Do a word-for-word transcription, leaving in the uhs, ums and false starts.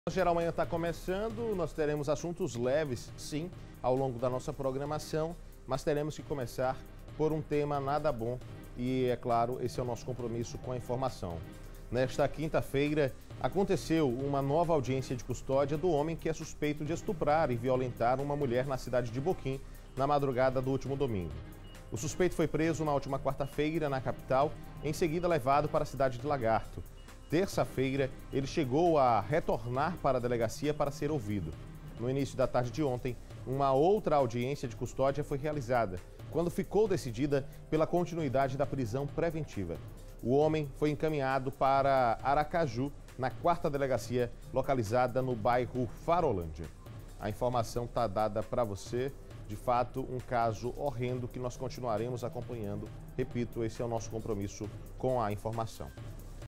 O Geral Manhã está começando, nós teremos assuntos leves, sim, ao longo da nossa programação, mas teremos que começar por um tema nada bom e, é claro, esse é o nosso compromisso com a informação. Nesta quinta-feira, aconteceu uma nova audiência de custódia do homem que é suspeito de estuprar e violentar uma mulher na cidade de Boquim, na madrugada do último domingo. O suspeito foi preso na última quarta-feira na capital, em seguida levado para a cidade de Lagarto. Terça-feira, ele chegou a retornar para a delegacia para ser ouvido. No início da tarde de ontem, uma outra audiência de custódia foi realizada, quando ficou decidida pela continuidade da prisão preventiva. O homem foi encaminhado para Aracaju, na quarta delegacia, localizada no bairro Farolândia. A informação está dada para você. De fato, um caso horrendo que nós continuaremos acompanhando. Repito, esse é o nosso compromisso com a informação.